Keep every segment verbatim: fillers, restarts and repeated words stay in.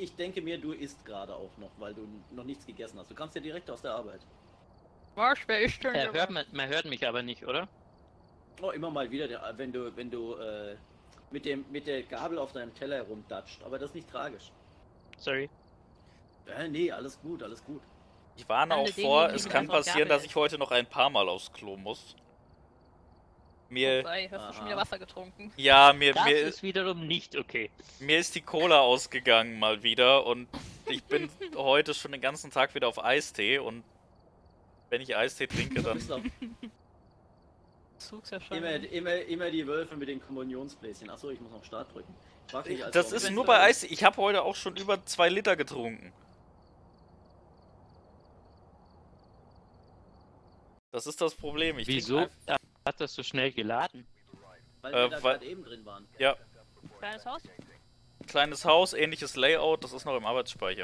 ich denke mir, du isst gerade auch noch, weil du noch nichts gegessen hast. Du kannst ja direkt aus der Arbeit. Was, wer ist denn Ja, hört man, man hört mich aber nicht, oder? Oh, immer mal wieder, wenn du, wenn du äh, mit dem mit der Gabel auf deinem Teller herumdatscht. Aber das ist nicht tragisch. Sorry. Äh, nee, alles gut, alles gut. Ich warne auch vor, es kann passieren, dass ich heute noch ein paar Mal aufs Klo muss. Mir, Sei, hast du schon wieder Wasser getrunken? ja, mir, Das mir ist wiederum nicht okay. Mir ist die Cola ausgegangen mal wieder und ich bin heute schon den ganzen Tag wieder auf Eistee und wenn ich Eistee trinke, dann... Immer, immer, immer die Wölfe mit den Kommunionsbläschen. Achso, ich muss noch Start drücken. Nicht, also das ist nur bei Eistee. Ich habe heute auch schon über zwei Liter getrunken. Das ist das Problem. Ich Wieso hat das so schnell geladen? Weil wir äh, da weil, gerade eben drin waren. Ja. Kleines Haus? Kleines Haus, ähnliches Layout, das ist noch im Arbeitsspeicher.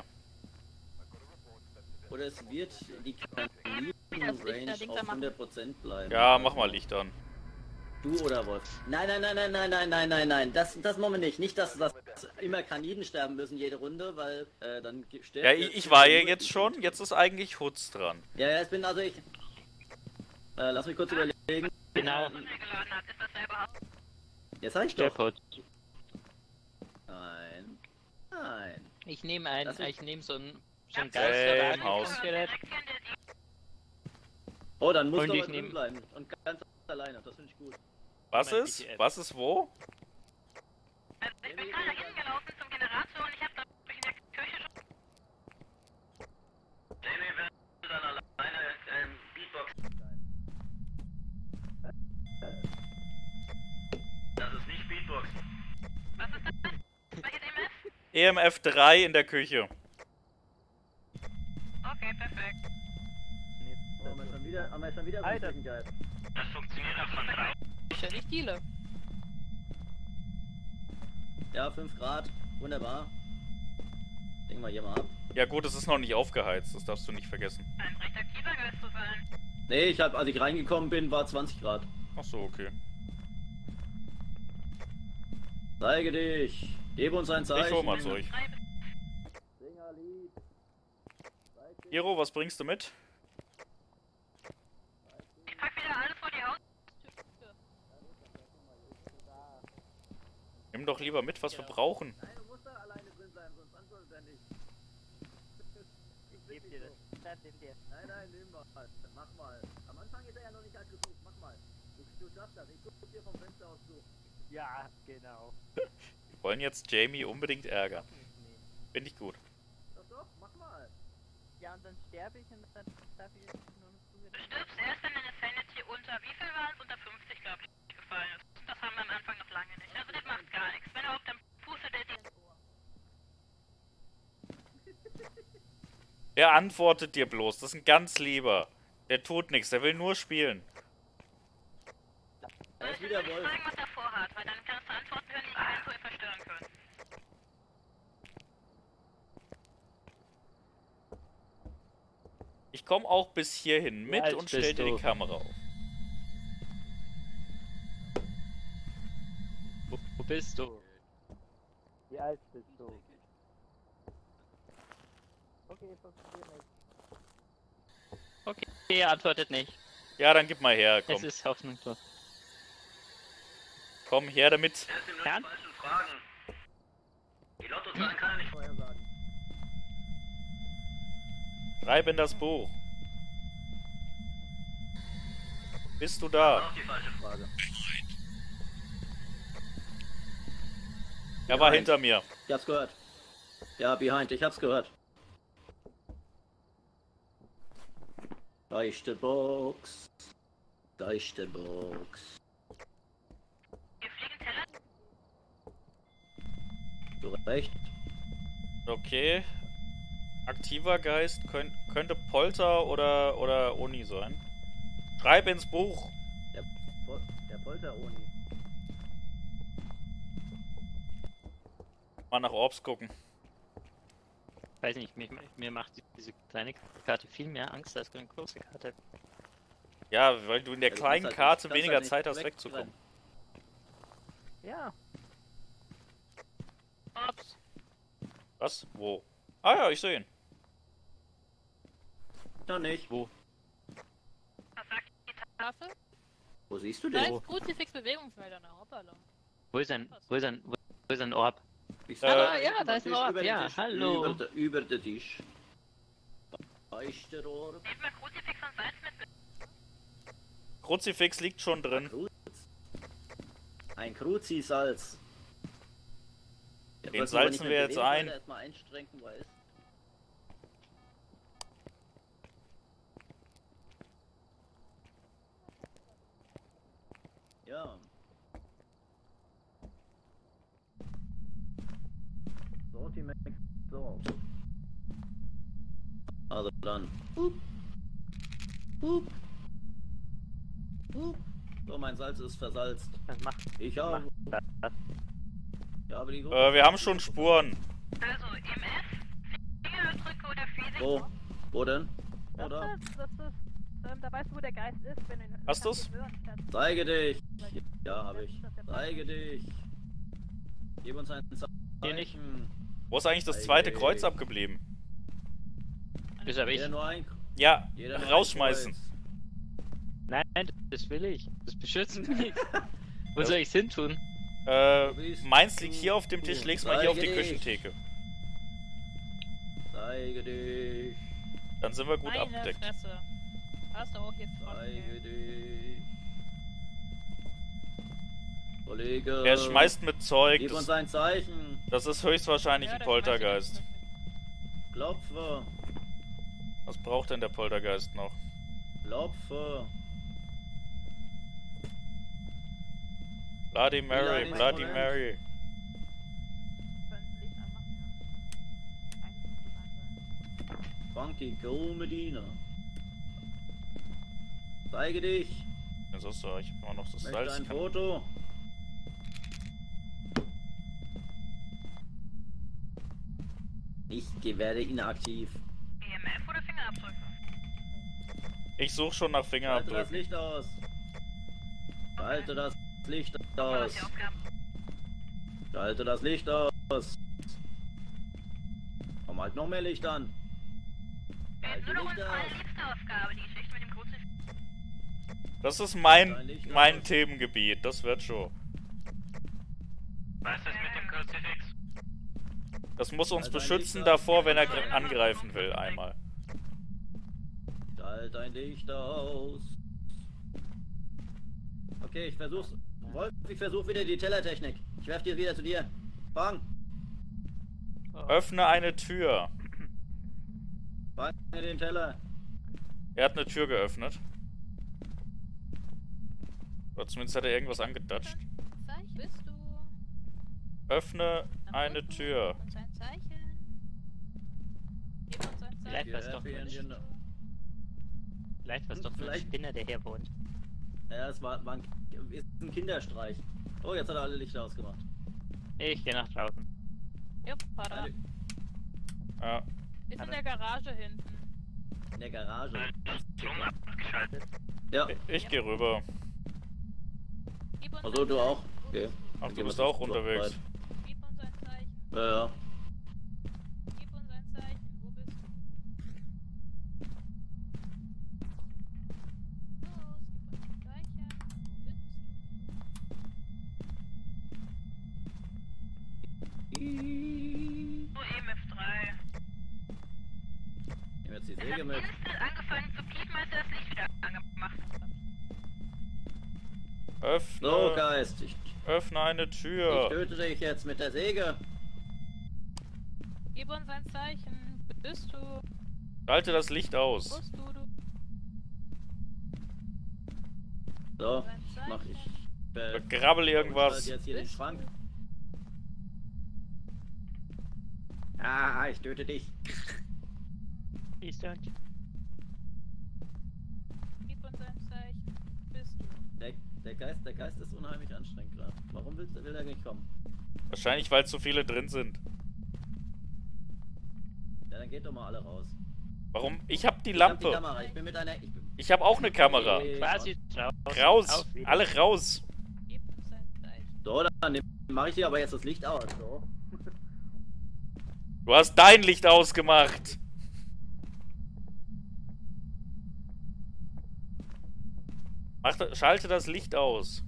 Oder es wird die Kaninen-Range auf hundert Prozent bleiben. Ja, mach mal Licht an. Du oder Wolf? Nein, nein, nein, nein, nein, nein, nein, nein, nein. Das, das machen wir nicht. Nicht, dass, dass immer Kaniden sterben müssen jede Runde, weil äh, dann stirbt... Ja, ich, ich war ja jetzt schon, jetzt ist eigentlich Hutz dran. Ja, ja, ich bin also ich... Äh, lass mich kurz überlegen. Genau. Jetzt sag ich doch. Jackpot. Nein. Nein. Ich nehme ein, Das ich nehme so ein, so ein Hey, Haus. Geistergerät. Oh, dann musst Und du ich aber drin nehm- bleiben. Und ganz alleine, das finde ich gut. Was Mein ist? B T S. Was ist wo? Also ich bin gerade nach innen gelaufen zum Generator und ich habe da in der Küche schon... Jamie will dann alleine ähm, Beatbox. Das ist nicht Beatbox. Was ist das? Welches E M F? E M F drei in der Küche. Okay, perfekt. Oh, haben wir schon wieder, haben wir schon wieder so Alter. einen Geist. Das funktioniert auch von drei. Ich ja nicht Diele. Ja, fünf Grad. Wunderbar. Legen wir hier mal ab. Ja gut, es ist noch nicht aufgeheizt, das darfst du nicht vergessen. Ein recht aktiver Geist zu sein. Nee, ich hab, als ich reingekommen bin, war zwanzig Grad. Ach so, okay. Zeige dich. Gebe uns ein Zeichen. Ich hol mal Zeug. Singerlied. Hiro, was bringst du mit? Ich pack wieder alles vor die Haus. Nimm doch lieber mit, was wir brauchen. Nein, du musst da alleine drin bleiben, sonst antwortet er nicht. Ich Gib dir das. Das nimm dir. Nein, nein, nimm mal. Mach mal. Am Anfang ist er ja noch nicht alt genug. Mach mal. Du, du schaffst das. Ich guck dir vom Fenster aus zu. Ja, genau. Wir wollen jetzt Jamie unbedingt ärgern. Finde ich gut. Doch, doch, mach mal. Ja, und dann sterbe ich und dann darf ich jetzt nur noch zu Du stirbst erst, wenn deine Sanity unter, wie viel war es? Unter fünfzig, glaube ich, gefallen ist. Das haben wir am Anfang noch lange nicht. Also das macht gar nichts. Wenn überhaupt, dann pustet er die... Der antwortet dir bloß, das ist ein ganz lieber. Der tut nichts, der will nur spielen. Da ist Ich will wieder nicht Wolf. sagen, was er vorhat, weil dann kannst du Antworten hören, die dich eventuell verstören können. Ich komme auch bis hierhin mit alt und stell bist dir die du? Kamera auf. Wo, wo bist du? Wie alt bist du? Okay, funktioniert nicht. Okay, er antwortet nicht. Ja, dann gib mal her, Es komm. ist hoffnungslos. Komm her damit. Das sind nur Ja? die falschen Fragen. Die Lottozahlen kann er nicht vorher sagen. Schreib in das Buch. Bist du da? Auch die falsche Frage. Er war Behind. hinter mir. Ich hab's gehört. Ja, behind, ich hab's gehört. Leichte Box. Leichte Box. Wir fliegen Teller. Du recht. Okay. Aktiver Geist könnt, könnte Polter oder, oder Oni sein. Schreib ins Buch. Der, Pol der Polter-Oni. Mal nach Orbs gucken. Weiß nicht, mir, mir macht diese kleine Karte viel mehr Angst als eine große Karte. Ja, weil du in der Ja, du kleinen kannst halt Karte nicht- kannst weniger halt nicht Zeit hast, weg- wegzukommen. Ja. Ups. Was? Wo? Ah ja, ich sehe ihn. Noch nicht. Wo? Was sagt die Tafel? Wo siehst du Da den? ist Kruzifix Bewegungsmelder, na hoppala. Wo ist ein, wo ist ein, wo ist ein Orb? Ich Äh, sag, ja, da ist ein Orb, über den ja, Tisch, hallo. Über, de, über den Tisch. Da ist der Orb. Nehmt mal Kruzifix und Salz mit. Kruzifix liegt schon drin. Kruz. Ein Kruzisalz. Ja, Den was salzen nicht wir mit jetzt Bewegungsmelder ein. Erstmal einstrengen, weil ja. Sortiment. So. Also dann. Hup. Hup. Hup. So, mein Salz ist versalzt. Was macht Ich habe. das? Ich habe die Äh, wir haben schon Spuren. Also E M F, Fingerabdrücke oder Physik. Wo? Wo denn? Das Oder? ist, das ist, ähm, da weißt du, wo der Geist ist, wenn du ihn... Hast du's? Zeige dich! Ja, habe ich. Zeige dich! Gib uns ein Hier nicht. Zeichen. Wo ist eigentlich das zweite Zeige Kreuz dich. abgeblieben? Das habe ich. Jeder nur ein. Ja, Jeder nur ein rausschmeißen. Kreuz. Nein, das will ich. Das beschützt mich. Wo soll ich's hin tun? Äh, bist meins liegt du? hier auf dem Tisch, leg's mal hier auf die Zeige dich. Küchentheke. Zeige dich! Dann sind wir gut Meine abgedeckt. Fresse. Hast du auch jetzt von Zeige mir. dich! Kollege! Er schmeißt mit Zeug. Gib uns Das, ein Zeichen! das ist höchstwahrscheinlich Ja, ein der schmeißt Poltergeist. jetzt mit. Klopfe! Was braucht denn der Poltergeist noch? Klopfe! Bloody Mary, Bloody Bloody Mary. Mary. Können das Licht anmachen, ja. Eigentlich müsste es an sein. Funky Go Medina! Zeige dich! Jetzt hast du, ich hab immer noch das Möchte Salz. ein Kann- Foto? Ich werde inaktiv. E M F oder Fingerabdrücke? Ich suche schon nach Schalte das Fingerabdrücken. Licht aus. Schalte das Licht War das aus. die Aufgabe? Schalte das Licht aus. Komm halt noch mehr Licht an. Wir Schalte nur noch Licht unsere aus. allerliebste Aufgabe, die Geschichte mit dem Kruzifix. Das ist mein, Dein Licht mein aus. Themengebiet, das wird schon. Was ist mit dem Kruzifix? Das muss uns Halt dein beschützen Licht aus. davor, wenn er gr- angreifen will, einmal. Schalt dein Licht aus. Okay, ich versuch's. Wolf, ich versuch wieder die Tellertechnik. Ich werf dir wieder zu dir. Fang! Öffne eine Tür. Fang den Teller. Er hat eine Tür geöffnet. Oder zumindest hat er irgendwas angedatscht. Zeichen bist du. Öffne Am eine Foto. Tür. Und sein Zeichen. Gib uns ein Vielleicht Zeichen. was doch Happy nur and you know. Vielleicht was doch nur ein Vielleicht- Spinner, der hier wohnt. Ja, es war, war ein, ist ein Kinderstreich. Oh, jetzt hat er alle Lichter ausgemacht. Ich gehe nach draußen. Jupp, Vater. Alle- Ja. Ist in der Garage hinten. In der Garage. Strom abgeschaltet. Ja, Ich gehe rüber. Gib uns also ein du Zeichen. auch? Okay. Ach, Dann du gehen bist wir auch zu- unterwegs. Gib uns ein Zeichen. Ja, ja. Gib uns ein Zeichen. Wo bist du? Los, gib uns ein Zeichen. Wo bist So, E M F drei. Nehmen jetzt die Es hat Säge mit. instant angefangen zu piepen, als er das Licht wieder angemacht hat. Öffne, So, Geist. Ich, öffne eine ich Tür. töte dich jetzt mit der Säge. du? Gib uns ein Zeichen. Wo bist du? Schalte das Licht Wo aus. bist du? du? So, Ein Zeichen. mach ich. Äh, Grabbel irgendwas. Halt jetzt hier den Bist Schrank. du? Ah, ich töte dich. Please don't. Gib uns ein Zeichen. Wo bist du? Der, der, Geist, der Geist ist unheimlich anstrengend gerade. Warum will, will er nicht kommen? Wahrscheinlich, weil zu viele drin sind. Ja, dann geht doch mal alle raus. Warum? Ich hab die Ich hab die Lampe. Kamera. Ich bin mit einer. Ich bin, Ich hab auch eine Kamera. Okay. Quasi draußen. Raus! Auf wieder. Alle raus! Gib uns ein Zeichen. So, dann mache ich dir aber jetzt das Licht aus. So. Du hast dein Licht ausgemacht. Mach, schalte das Licht aus.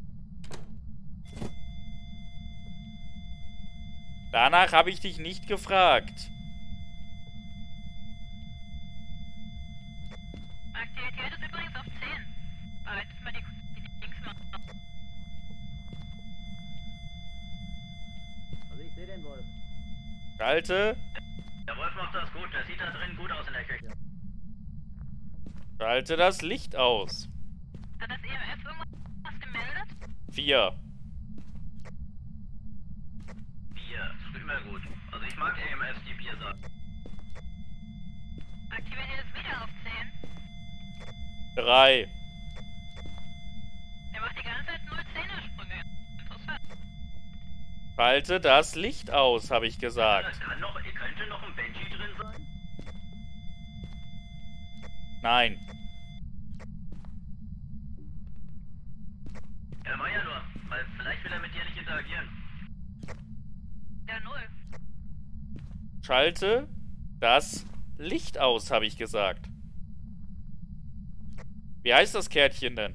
Danach habe ich dich nicht gefragt. Aktivität ist übrigens auf zehn. Behaltet mal die, die Dings mal. Also ich sehe den Wolf. Schalte. Der Wolf macht das gut, der sieht da drin gut aus in der Küche. Schalte das Licht aus. Hat das E M F irgendwas gemeldet? Vier. Bier, ist immer gut. Also ich mag E M Fs, die Bier sagen. Aktivität ist wieder auf zehn. Drei. Der macht die ganze Zeit null zehner Sprünge. Interessant. Schalte das Licht aus, habe ich gesagt. Das kann noch, könnte noch ein Benji drin sein? Nein. Er war ja nur, weil vielleicht will er mit dir nicht interagieren. Ja, null. Schalte das Licht aus, habe ich gesagt. Wie heißt das Kärtchen denn?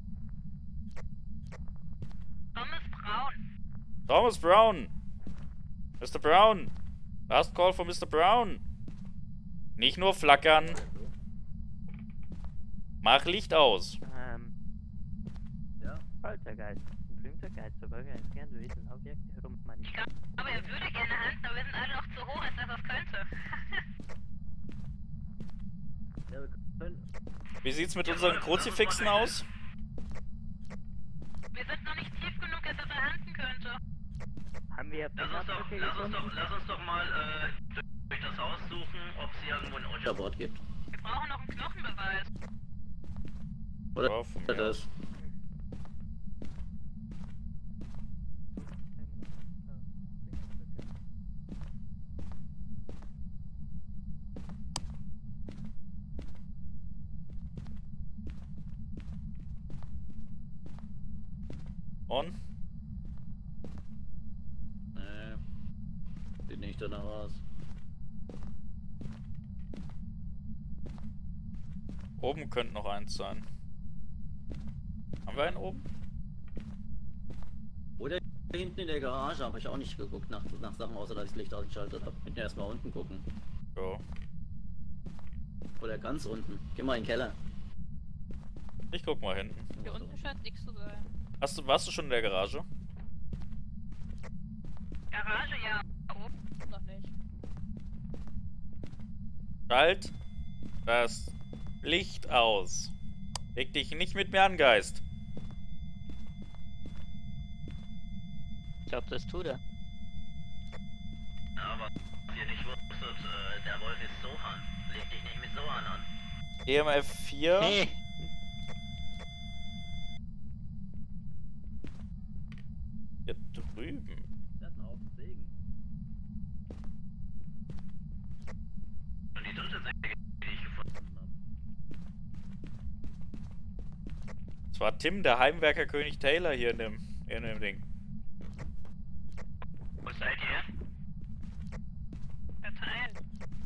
Thomas Braun. Thomas Brown. Mister Brown. Last call for Mister Brown. Nicht nur flackern. Mach Licht aus. Ähm. Ja. Poltergeist. Ein berühmter Geisterburger ist gern gewesen. Objekte herummanövriert. Aber er würde gerne handeln, aber wir sind alle noch zu hoch, als er das könnte. Ja, wir können, Wie sieht's mit unseren Kruzifixen aus? Wir sind noch nicht tief genug, dass er verhandeln könnte. Haben wir lass uns doch, lass uns doch, lass uns doch mal äh, durch das Haus suchen, ob es hier irgendwo ein Unterboard gibt. Wir brauchen noch einen Knochenbeweis. Oder Ja, von mir das. On? Nee. Sieht nicht danach aus. Oben könnte noch eins sein. Haben wir einen oben? Oder hinten in der Garage habe ich auch nicht geguckt nach, nach Sachen, außer dass ich das Licht ausgeschaltet habe. Hinten erstmal unten gucken. Ja. Oder ganz unten. Geh mal in den Keller. Ich guck mal hinten. Hier unten scheint nichts zu sein. Hast du, warst du schon in der Garage? Garage, ja. Oben. Noch nicht. Schalt das Licht aus. Leg dich nicht mit mir an, Geist. Ich glaube, das tut er. Aber was ihr nicht wusstet, äh, der Wolf ist Sohan. Leg dich nicht mit Sohan an. E M F vier. Hey! Hier drüben. Der hat einen Haufen Segen. Und die dritte Säge, die ich gefunden habe. Es war Tim, der Heimwerker König Taylor hier in dem, in dem Ding. Wo seid ihr? Verteilt.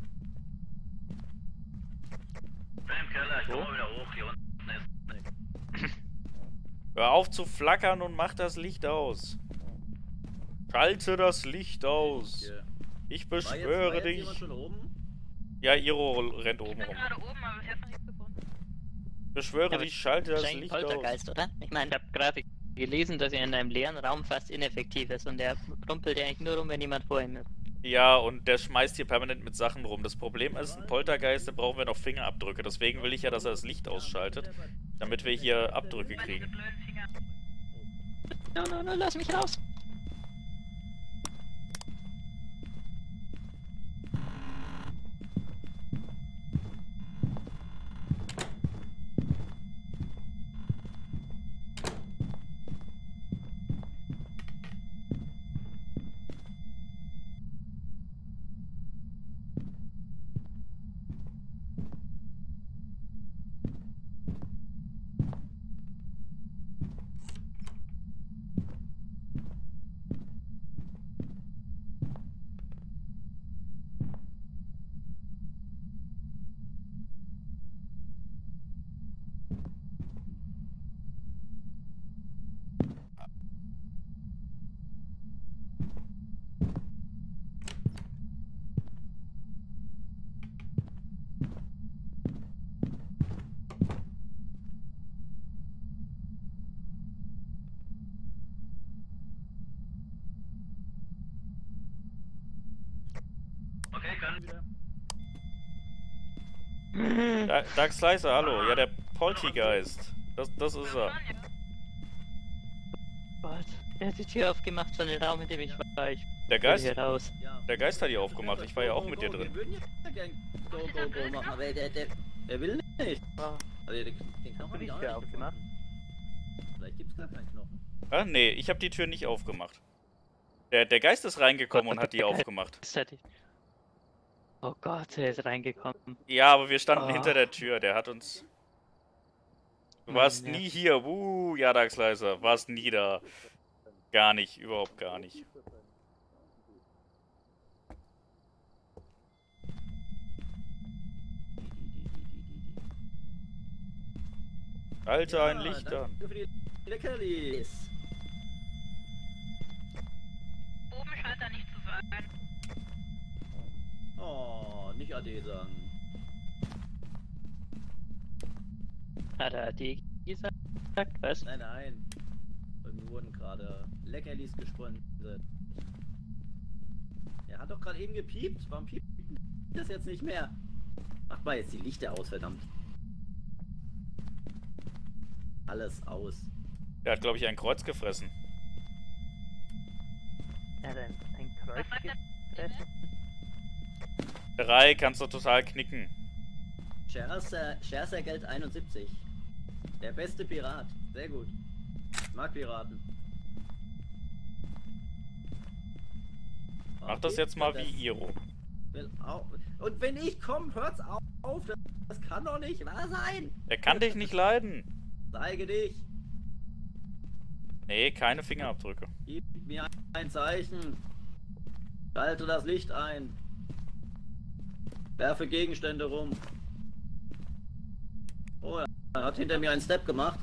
Ich bin im Keller, ich So? komme wieder hoch. Hier unten ist nichts. Hör auf zu flackern und mach das Licht aus. Schalte das Licht aus. Hier. Ich War jetzt, war beschwöre jetzt jemand dich. schon oben? Ja, Iro rennt Ich oben bin rum. gerade oben, aber bisher noch nichts gefunden. Beschwöre Aber dich, schalte das Wahrscheinlich Licht aus. Poltergeist, oder? Ich meine, ich habe gerade gelesen, dass er in einem leeren Raum fast ineffektiv ist und er rumpelt eigentlich nur rum, wenn jemand vor ihm ist. Ja, und der schmeißt hier permanent mit Sachen rum. Das Problem ist, ein Poltergeist, da brauchen wir noch Fingerabdrücke. Deswegen will ich ja, dass er das Licht ausschaltet, damit wir hier Abdrücke Weil diese kriegen. blöden Finger. No, no, no, lass mich raus! Okay, können wieder. Da Dark Slicer, hallo. Ja, der Poltergeist. Das, das ist er. Gott, er hat die Tür aufgemacht von dem Raum, in dem ich war. Ich Der will Geist, hier raus. Ja. der Geist hat die aufgemacht. Ich war ja auch mit dir Wir drin. würden ja gern Go, Go, Go machen, aber der, der, der will nicht. Also den, den Knochen hab ich auch nicht aufgemacht. Vielleicht gibt's gar keinen Knochen. Ah, nee, ich habe die Tür nicht aufgemacht. Der, der Geist ist reingekommen und hat die aufgemacht. Das hätte ich- Oh Gott, er ist reingekommen. Ja, aber wir standen Oh. hinter der Tür. Der hat uns... Du warst Mann, ja. nie hier. Uh, ja, Dark Slicer. Warst nie da. Gar nicht. Überhaupt gar nicht. Alter, ein Licht an. Danke für die Leckerlis. Oben scheint er nicht zu sein. Oh, nicht Ade sagen. Hat er die gesagt? Was? Nein, nein. Wir wurden gerade Leckerlis gesponsert. Er hat doch gerade eben gepiept. Warum piept das jetzt nicht mehr? Macht mal jetzt die Lichter aus, verdammt. Alles aus. Der hat, glaube ich, ein Kreuz gefressen. Er hat ein, ein Kreuz Was sagt der gefressen. Drei kannst du total knicken. Scherzer, Scherzer Geld einundsiebzig. Der beste Pirat. Sehr gut. Ich mag Piraten. Mach das Okay, jetzt mal das wie Iro. will auch- Und wenn ich komme, hört's auf. Das, das kann doch nicht wahr sein. Der kann dich nicht leiden. Zeige dich. Nee, keine Fingerabdrücke. Gib mir ein Zeichen. Schalte das Licht ein. Werfe Gegenstände rum. Oh, er hat hinter mir einen Step gemacht.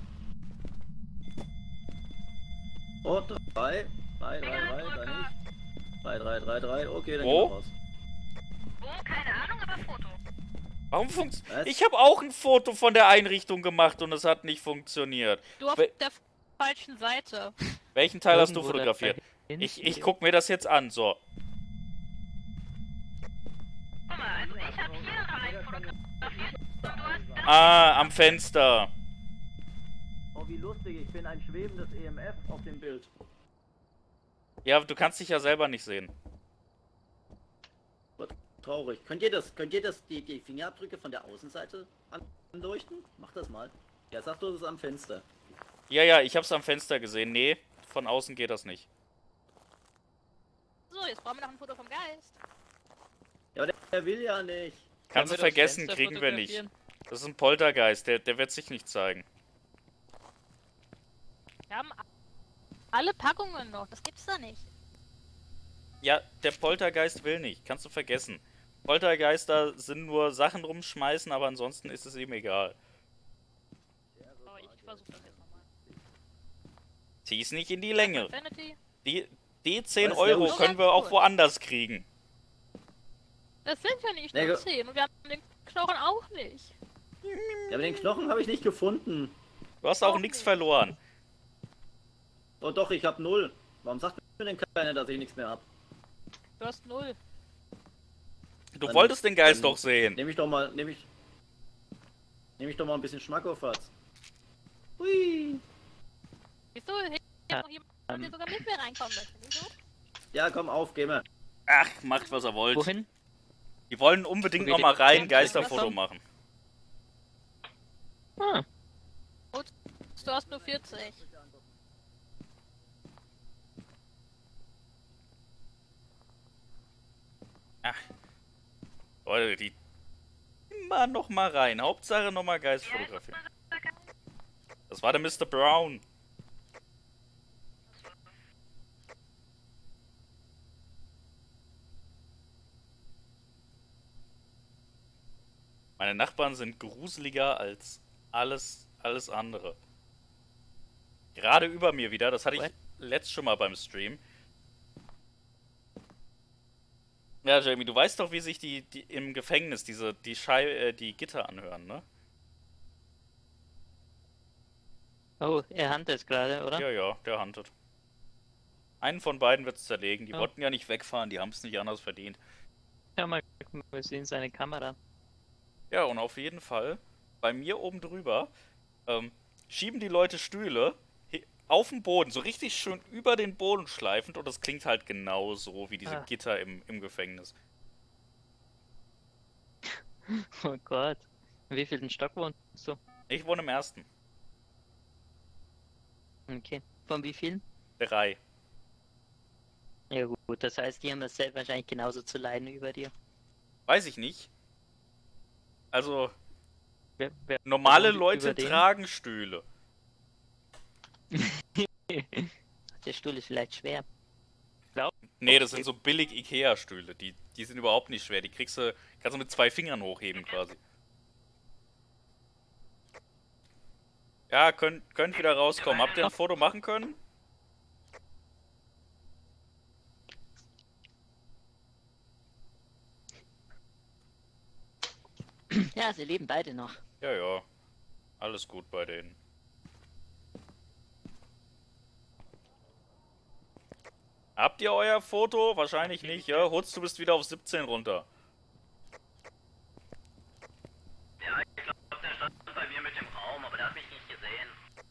Oh, drei. Drei, drei, drei, drei nicht. Drei, drei, drei, drei. Okay, dann Wo? gehen wir raus. Wo? Keine Ahnung, aber Foto. Warum funktioniert... Was? Ich habe auch ein Foto von der Einrichtung gemacht und es hat nicht funktioniert. Du auf Wel- der falschen Seite. Welchen Teil hast du Irgendwo da fotografiert? hinten. Ich, ich guck mir das jetzt an, so. Guck mal, also ich habe hier rein fotografiert und du hast das. Ah, am Fenster. Oh, wie lustig. Ich bin ein schwebendes E M F auf dem Bild. Ja, du kannst dich ja selber nicht sehen. Traurig. Könnt ihr das, könnt ihr das, die, die Fingerabdrücke von der Außenseite anleuchten? Macht das mal. Ja, sag du, das ist am Fenster. Ja, ja, ich hab's am Fenster gesehen. Nee, von außen geht das nicht. So, jetzt brauchen wir noch ein Foto vom Geist. Ja, aber der, der will ja nicht. Kannst du wir das vergessen, Fenster kriegen wir nicht. fotografieren? Das ist ein Poltergeist, der, der wird sich nicht zeigen. Wir haben a- alle Packungen noch. Das gibt's da nicht. Ja, der Poltergeist will nicht. Kannst du vergessen. Poltergeister sind nur Sachen rumschmeißen, aber ansonsten ist es ihm egal. Aber ich versuche das jetzt nochmal. Zieh's nicht in die Länge. Infinity. Die, die zehn Was? Euro Ja, gut. können wir auch woanders kriegen. Das sind ja nicht Nee, nur ge- zehn und wir haben den Knochen auch nicht. Ja, aber den Knochen habe ich nicht gefunden. Du hast auch Auch nichts nicht. verloren. Oh doch, ich habe null. Warum sagt mir denn keiner, dass ich nichts mehr habe? Du hast null. Du Dann- wolltest den Geist dann doch sehen. Nehme ich doch mal, nehme ich, nehme ich doch mal ein bisschen Schmack auf Fatz. Hui. Siehst du, hier Ja, ist noch jemand, der sogar mit mir reinkommen möchte. Wieso? Ja, komm auf, geh mal. Ach, macht was er wollt. Wohin? Die wollen unbedingt Wo noch wir mal die- rein Ja, Geisterfoto komm. machen. Ah, Du hast nur vierzig. Ach. Leute, die... Immer noch mal rein. Hauptsache noch mal Geist fotografieren. Das war der Mister Brown. Meine Nachbarn sind gruseliger als alles, alles andere. Gerade über mir wieder, das hatte ich What? letzt schon mal beim Stream. Ja, Jamie, du weißt doch, wie sich die, die im Gefängnis diese die Schei äh, die Gitter anhören, ne? oh, er handelt gerade, oder? Ja, ja, der handelt. Einen von beiden wird's zerlegen. Die Ja. wollten ja nicht wegfahren, die haben es nicht anders verdient. Ja, mal gucken, wir sehen seine Kamera. Ja, und auf jeden Fall, bei mir oben drüber, ähm, schieben die Leute Stühle he- auf den Boden, so richtig schön über den Boden schleifend, und das klingt halt genauso wie diese Ah. Gitter im, im Gefängnis. Oh Gott. In wie vielen Stock wohnst du? Ich wohne im ersten. Okay. Von wie vielen? Drei. Ja gut, das heißt, die haben das selbst wahrscheinlich genauso zu leiden über dir. Weiß ich nicht. Also, Wer, wer normale wohnt Leute über denen? tragen Stühle. Der Stuhl ist vielleicht schwer. Nee, das sind so billig Ikea-Stühle. Die, die sind überhaupt nicht schwer. Die kriegst du, kannst du mit zwei Fingern hochheben quasi. Ja, könnt, könnt wieder rauskommen. Habt ihr ein Foto machen können? Ja, sie leben beide noch. Ja, ja. Alles gut bei denen. Habt ihr euer Foto? Wahrscheinlich nicht, ja? Hutz, du bist wieder auf siebzehn runter. Ja, ich glaube, der stand bei mir mit dem Raum, aber der hat mich nicht gesehen.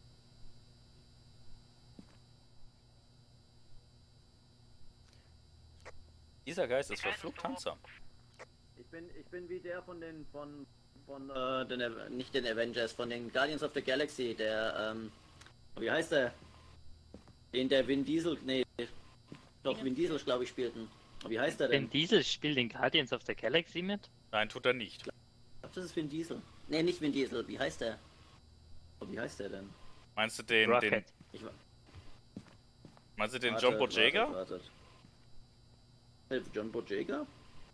Dieser Geist ist verflucht handsam. Ich bin, ich bin wie der von den, von, von, äh, den, Av- nicht den Avengers, von den Guardians of the Galaxy, der, ähm, wie heißt der? Den der Vin Diesel, nee, doch Vin Diesel, glaube ich, spielten. Wie heißt der denn? Vin Diesel spielt in Guardians of the Galaxy mit? Nein, tut er nicht. Ich glaube, das ist Vin Diesel. Nee, nicht Vin Diesel, wie heißt der? Oh, wie heißt der denn? Meinst du den, den, Rocket. Ich, wa- meinst du den wartet, John Boyega? wartet, wartet. Äh, John Boyega?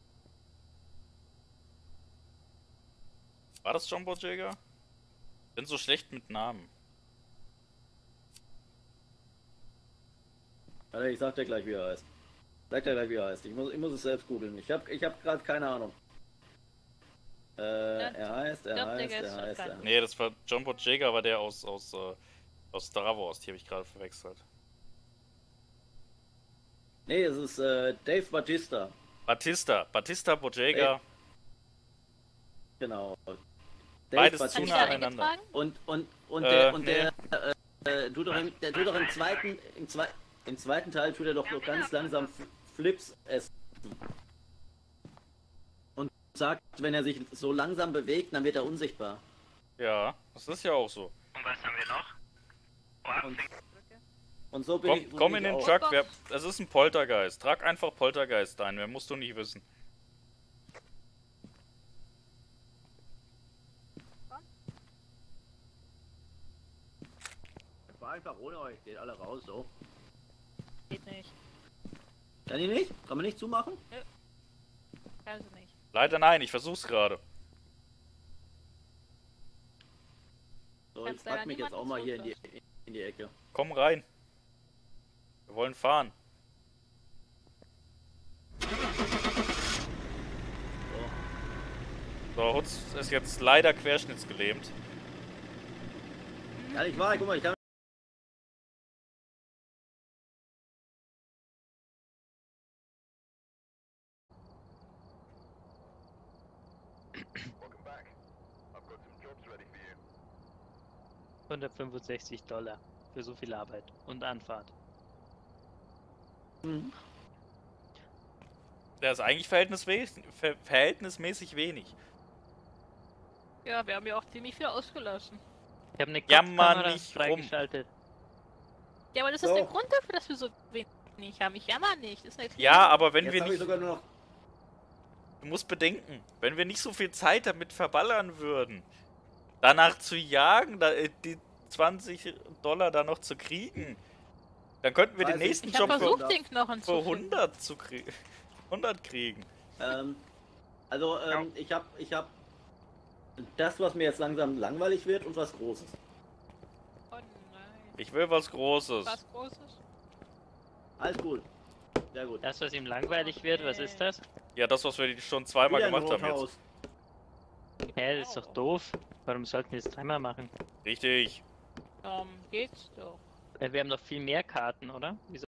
War das John Boyega? Bin so schlecht mit Namen. Warte, ich sag dir gleich, wie er heißt. Sag dir gleich, wie er heißt. Ich muss, ich muss es selbst googeln. Ich hab, ich hab gerade keine Ahnung. Äh, er heißt, er glaub, der heißt, Geist er hat heißt, keine er heißt. Nee, das war John Boyega, war der aus, aus, äh, aus Star Wars. Die habe ich gerade verwechselt. Nee, es ist äh, Dave Bautista. Batista. Batista Boyega. Ey. Genau. Dave Beides Hat zu sich nah da aneinander. eingetragen? Und, und, und Äh, der, und nee. der, äh, äh, tut doch im, der tut doch im zweiten, im, zwei, im zweiten Teil tut er doch so ganz langsam F- Flips essen. Und sagt, wenn er sich so langsam bewegt, dann wird er unsichtbar. Ja, das ist ja auch so. Und was haben wir noch? Und, und so bin Komm, ich. so komm bin in ich den auch. Truck. Wer, das ist ein Poltergeist. Trag einfach Poltergeist ein. Mehr musst du nicht wissen. Ich fahr einfach ohne euch, geht alle raus, so. Geht nicht. Kann ich nicht? Kann man nicht zumachen? Kannst du nicht. Leider nein, ich versuch's gerade. So, ich Kannst leider pack mich jetzt niemanden auch mal hier in die, zulassen. in die Ecke. Komm rein. Wir wollen fahren. So, Hutz ist jetzt leider querschnittsgelähmt. Ja, ich war, guck mal, ich kann. hundertfünfundsechzig Dollar für so viel Arbeit und Anfahrt. Hm. Der ist eigentlich verhältnismäßig, ver verhältnismäßig wenig. Ja, wir haben ja auch ziemlich viel ausgelassen. Ich habe eine Jammer Kopfkamera nicht freigeschaltet. Ja, aber das ist So. der Grund dafür, dass wir so wenig haben. Ich jammer nicht. Das ist eine Ja, aber wenn Jetzt wir habe ich nicht... sogar nur noch. Du musst bedenken, wenn wir nicht so viel Zeit damit verballern würden, danach zu jagen, da, äh, die zwanzig Dollar da noch zu kriegen, dann könnten wir den Weiß ich nächsten Ich habe Job für, versucht, den Knochen für zu finden. hundert zu kriegen. hundert kriegen. Ähm, also, ähm, ich habe, ich habe das, was mir jetzt langsam langweilig wird und was Großes. Oh nein. Ich will was Großes. Was Großes? Alles cool. Sehr gut. Das, was ihm langweilig wird, was ist das? Ja, das, was wir schon zweimal Wieder ein gemacht haben Rothaus. jetzt. Hä, das ist doch doof. Warum sollten wir das dreimal machen? Richtig. Ähm, geht's doch. Äh, Wir haben doch viel mehr Karten, oder? Wieso